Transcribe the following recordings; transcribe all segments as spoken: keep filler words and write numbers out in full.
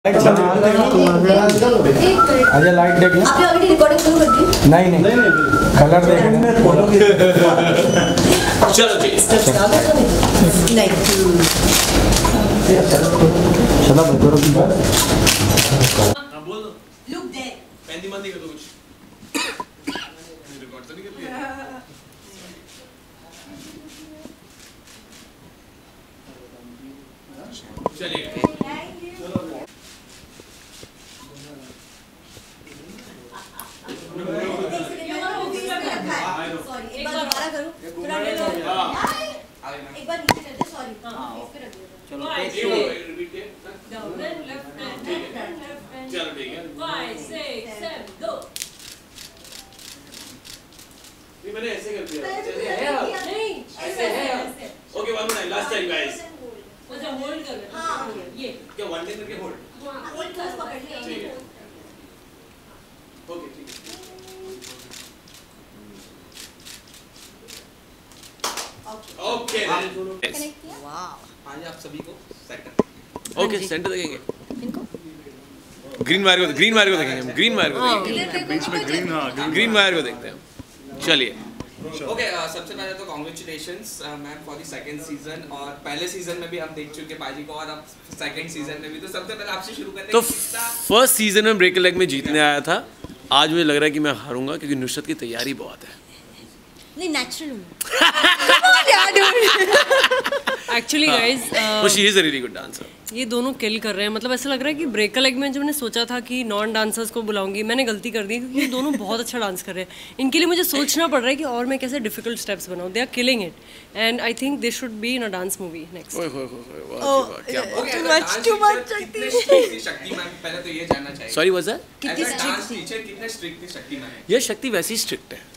अच्छा लाइट देख लो। आपने ऑलरेडी रिकॉर्डिंग शुरू कर दी? नहीं नहीं कलर देख रहे हैं। चलो जी नहीं चलो बच्चों की बात। हां बोल दो। लुक देयर मेहंदी मंदी कर दो कुछ। रिकॉर्ड तो नहीं कर दिया। चलिए एक बार दोबारा करो एक बार नीचे कर दे सॉरी इस पे रख दो चलो रिपीट के डाउन लेफ्ट हैंड चलो ठीक है फाइव सिक्स सेवन गो। ये मैंने ऐसे कर दिया नहीं ऐसे है okay one minute last time guys अच्छा होल्ड कर हां ये क्या वन टाइम करके होल्ड होल्ड कर पकड़ लिया ठीक है ओके ठीक है ओके वाओ आज आप सभी को सेंटर ओके सेंटर देखेंगे इनको ग्रीन वायर को ग्रीन वायर को देखेंगे हम ग्रीन वायर को देखेंगे बीच में ग्रीन हां ग्रीन वायर को देखते हैं चलिए ओके सबसे पहले तो congratulations ma'am for the second season और पहले सीजन में भी हम देख चुके पाजी को और अब सेकंड सीजन में भी तो सबसे पहले आपसे शुरू करते हैं तो फर्स्ट सीजन में ब्रेक लेग में जीतने आया था आज मुझे लग रहा है कि मैं हारूंगा क्योंकि नुसरत की तैयारी बहुत है नहीं नेचुरल हूं actually guys but she is a really good dancer ये दोनों किल कर रहे हैं मतलब ऐसा लग रहा है कि ब्रेक लेग में जब मैंने सोचा था कि नॉन डांसर्स को बुलाऊंगी मैंने गलती कर दी क्योंकि ये दोनों बहुत अच्छा डांस कर रहे हैं इनके लिए मुझे सोचना पड़ रहा है कि और मैं कैसे डिफिकल्ट स्टेप्स बनाऊं they are killing it and I think they should be in a dance movie next ओए होए होए वाह क्या बात टू मच टू मच शक्ति शक्ति मैम पहले तो ये जानना चाहिए सॉरी वाज दैट कितनी स्ट्रिक्ट टीचर कितने स्ट्रिक्ट थी शक्ति मैम ये शक्ति वैसी स्ट्रिक्ट है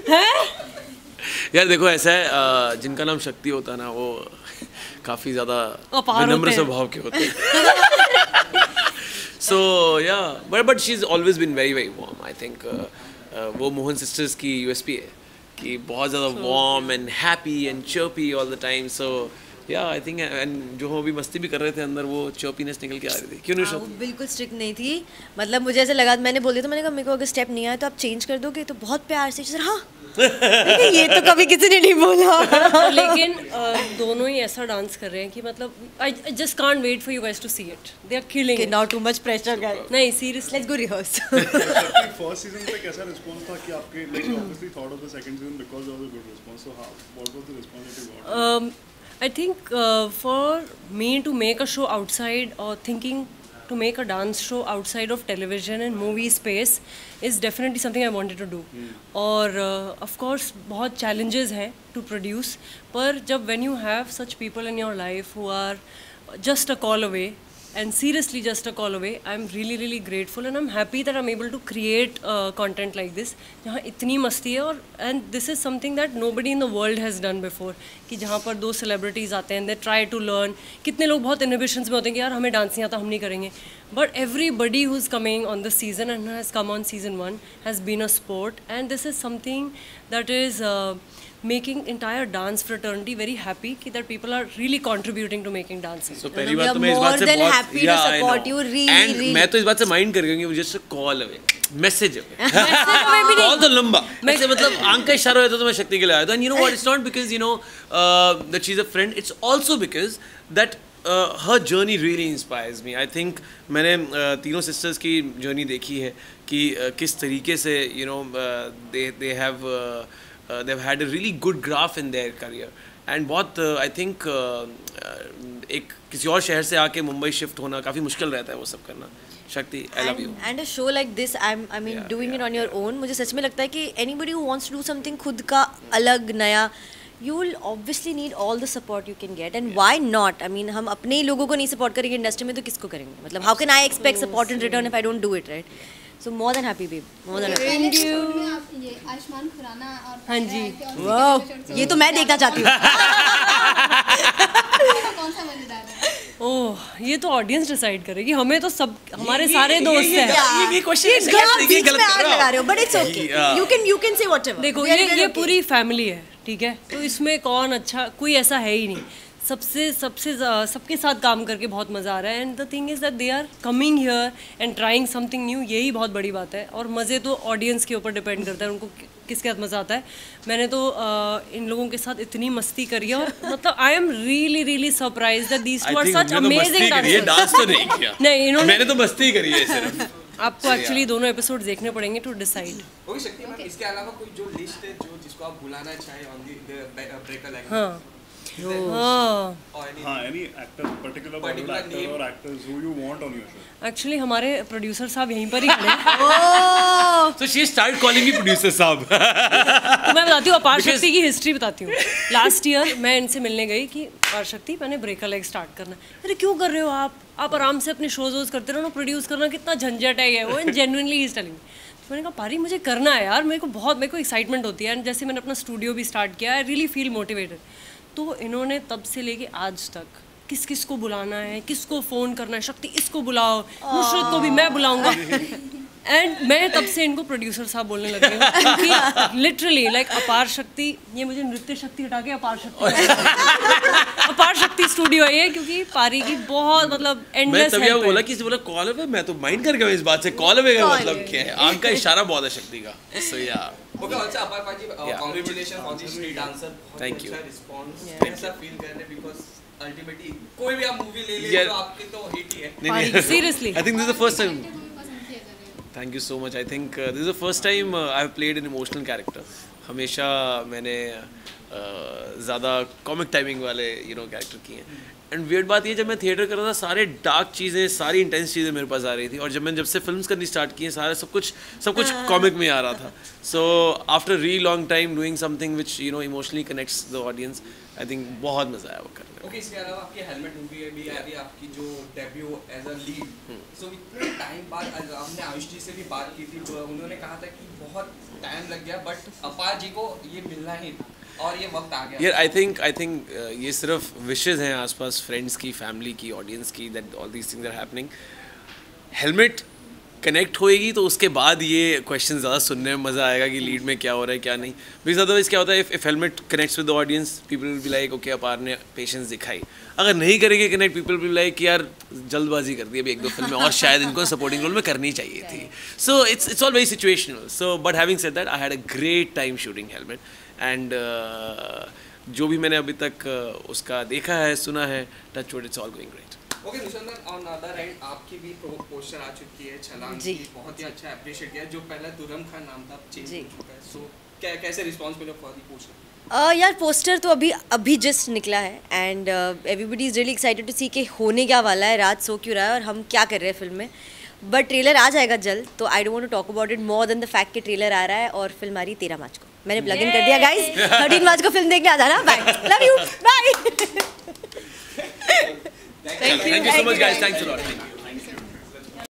यार देखो ऐसा है जिनका नाम शक्ति होता है ना वो काफी ज्यादा विनम्र स्वभाव के होते हैं so yeah but but she is always been very very warm I think वो मोहन सिस्टर्स की यूएसपी है कि बहुत ज़्यादा warm and happy and chirpy all the time so yeah I think and जो हम अभी मस्ती भी कर रहे थे अंदर वो चर्पीनेस निकल के आ रही थी क्यों नहीं वो बिल्कुल स्ट्रिक्ट नहीं थी मतलब मुझे ऐसा लगा मैंने बोल दिया था मैंने कहा मेरे को अगर स्टेप नहीं आया तो आप चेंज कर दोगे तो बहुत प्यार से सर हाँ ये तो कभी किसी ने नहीं बोला लेकिन दोनों ही ऐसा डांस कर रहे हैं कि मतलब I just can't wait for you guys to see it they are killing it not too much pressure guys नहीं seriously let's go rehearse first season पे कैसा रिस्पांस था कि आपके like obviously thought of the second season because of the good response so how what was the response that you got I think uh, for me to make a show outside or thinking to make a dance show outside of television and movie space is definitely something I wanted to do. और uh, of course बहुत challenges हैं to produce पर जब when you have such people in your life who are just a call away and seriously just a call away I'm really really grateful and I'm happy that I'm able to create uh, content like this जहाँ इतनी मस्ती है और and this is something that nobody in the world has done before कि जहाँ पर दो celebrities आते हैं they try to learn कितने लोग बहुत inhibitions में होते हैं कि यार हमें डांस नहीं आता हम नहीं करेंगे but everybody who's coming on this season and has come on season one has been a sport and this is something that is uh, making entire dance fraternity very happy कि that people are really contributing to making dancing. So पहली बात तो मैं इस बात से बहुत happy to support you really and really मैं तो इस बात से माइंड कर गया कि just a call away message call तो लंबा ऐसे मतलब आंख का इशारा होता तो मैं शक्ति के लिए आया था and you know what it's not because you know uh, that she's a friend it's also because that uh, her journey really inspires me I think मैंने uh, तीनों sisters की journey देखी है कि uh, किस तरीके से you know uh, they they have uh, Uh, they've had a really good graph in their career and बहुत uh, I think uh, uh, एक किसी और शहर से आके मुंबई शिफ्ट होना काफ़ी मुश्किल रहता है वो सब करना शक्ति I love you and a show like this I'm I mean yeah, doing yeah, it on your yeah. own मुझे सच में लगता है कि anybody who wants to do something खुद का अलग नया you will obviously need all the support you can get and yeah. why not I mean हम अपने ही लोगों को नहीं support करेंगे इंडस्ट्री में तो किसको करेंगे मतलब how can I expect support in return if I don't do it right So more than happy, babe. More than happy. Thank you. ये आयुष्मान खुराना और हाँ जी. वाह. ये तो मैं देखना चाहती हूँ. कौन सा मजेदार है? ओह ये तो ऑडियंस डिसाइड करेगी हमें तो सब हमारे सारे दोस्त हैं ये ये क्वेश्चन ये गलत लगा रहे हो but it's okay you can you can say whatever देखो ये ये पूरी फैमिली है ठीक है तो इसमें कौन अच्छा कोई ऐसा है ही नहीं सबसे सबसे सबके साथ काम करके बहुत मज़ा आ रहा है. And the thing is that they are coming here and trying something new. यही बहुत बड़ी बात है. और मज़े तो ऑडियंस के ऊपर डिपेंड करता है, उनको किसके साथ मज़ा आता है. मैंने तो uh, इन लोगों के साथ इतनी मस्ती करी है और मतलब I am really really surprised that these two are such amazing dancers. Dance तो नहीं किया. नहीं, इन्होंने मैंने तो मस्ती करी है सिर्फ. आपको एक्चुअली दोनों एपिसोड देखने पड़ेंगे to decide. Okay Shakti ma'am, इसके अलावा कोई जो लिस्ट है जो जिसको आप बुलाना चाहे ऑन द ब्रेकर लाइक हाँ हाँ हाँ, any actor, particular Bollywood actor or actors who you want on your show? Actually हमारे प्रोड्यूसर साहब यहीं पर ही खड़े हैं. So she started calling me producer साहब. तो मैं बताती हूँ अपार शक्ति की हिस्ट्री बताती हूँ. लास्ट ईयर मैं इनसे मिलने गई कि अपार शक्ति मैंने ब्रेकर लाइक स्टार्ट करना. अरे क्यों कर रहे हो आप आप आराम से अपने शोज वोज करते रहो ना. प्रोड्यूस करना कितना झंझट है ये. वो जेन्युइनली इज टेलिंग. तो मैंने कहा पारी मुझे करना है यार, मेरे को बहुत मेरे को एक्साइटमेंट होती है. एंड जैसे मैंने अपना स्टूडियो भी स्टार्ट किया, आई रियली फील मोटिवेटेड. तो इन्होंने तब से लेके आज तक किस किस को बुलाना है, किसको फ़ोन करना है, शक्ति इसको बुलाओ, नुसरत को भी मैं बुलाऊंगा. एंड मैं तब से इनको प्रोड्यूसर साहब बोलने लग गई हूँ, क्योंकि लिटरली लाइक अपार शक्ति, ये मुझे नृत्य शक्ति हटा के अपार शक्ति अपार शक्ति स्टूडियो है ये, क्योंकि पारी की बहुत मतलब एंडलेस मैं तभी बोला किसी बोला कॉल अवे, मैं तो माइंड कर गया इस बात से. कॉल अवे का मतलब क्या है? आंख का इशारा बहुत है शक्ति का. सो या ओके. ऑल्सो अपार पाजी, congratulation for this street dancer. Thank you. अच्छा रिस्पांस. कैसा फील कर रहे हैं? बिकॉज़ अल्टीमेटली कोई भी आप मूवी ले ले तो आपके तो हिट ही है. नहीं, seriously I think this is the first time. Thank you so much. I think uh, this is the first time uh, I have played an emotional character. हमेशा मैंने ज़्यादा कॉमिक टाइमिंग वाले यू नो कैरेक्टर किए हैं. And weird बात ये, जब मैं थिएटर कर रहा था सारे डार्क चीज़ें, सारी इंटेंस चीज़ें मेरे पास आ रही थी. और जब मैंने जब से फिल्म्स करनी स्टार्ट की हैं, सारा सब कुछ सब कुछ कॉमिक में आ रहा था. So after really long time doing something which you know emotionally connects the audience, I think बहुत मज़ा आया वो करने में. ओके. इसके अलावा आपकी हेलमेट मूवी है भी आ रही है, आपकी जो debut as a lead. So इतने टाइम बाद हमने आयुष जी से भी बात की थी, उन्होंने कहा था कि बहुत टाइम लग गया बट अपार जी को ये मिलना ही था और ये वक्त आ गया. यार आई थिंक आई थिंक ये सिर्फ विशेज़ हैं आसपास, फ्रेंड्स की, फैमिली की, ऑडियंस की, that all these things are happening. Helmet connect होएगी तो उसके बाद ये क्वेश्चन ज़्यादा सुनने में मज़ा आएगा कि लीड में क्या हो रहा है क्या नहीं. बिकॉज अदरवाइज क्या होता है, if Helmet connects with the audience, people will be like okay Apar ने पेशेंस दिखाई. अगर नहीं करेंगे connect, people will be like कि यार जल्दबाजी कर दी अभी एक दो फिल्म में और शायद इनको सपोर्टिंग रोल में करनी चाहिए थी. So it's it's all very situational. So but having said that, I had a great time shooting Helmet. And जो भी मैंने अभी तक uh, उसका देखा है, सुना है, touch wood, it's all going great. Okay Nishandan, on other end आपकी भी पोस्टर आ चुकी है छलांग की, बहुत ही अच्छा अप्रिशिएट किया. जो पहला तुरम खान नाम था चेंज हो चुका है. सो क्या कैसे रिस्पांस मिला फॉर द पोस्टर? Uh, यार पोस्टर तो अभी अभी जस्ट निकला है and everybody is really excited to see कि होने क्या वाला है, रात सो क्यों रहा है और हम क्या कर रहे हैं फिल्म में. बट ट्रेलर आ जाएगा जल्द, तो I don't want to talk about it more than the fact कि ट्रेलर आ रहा है और फिल्म आ रही है तेरह मार्च को. मैंने प्लग इन कर दिया गाइस. थर्टीन मार्च को फिल्म देखने आ जाना. Bye, love you, bye. Thank you so much guys, thanks a lot. Thank you.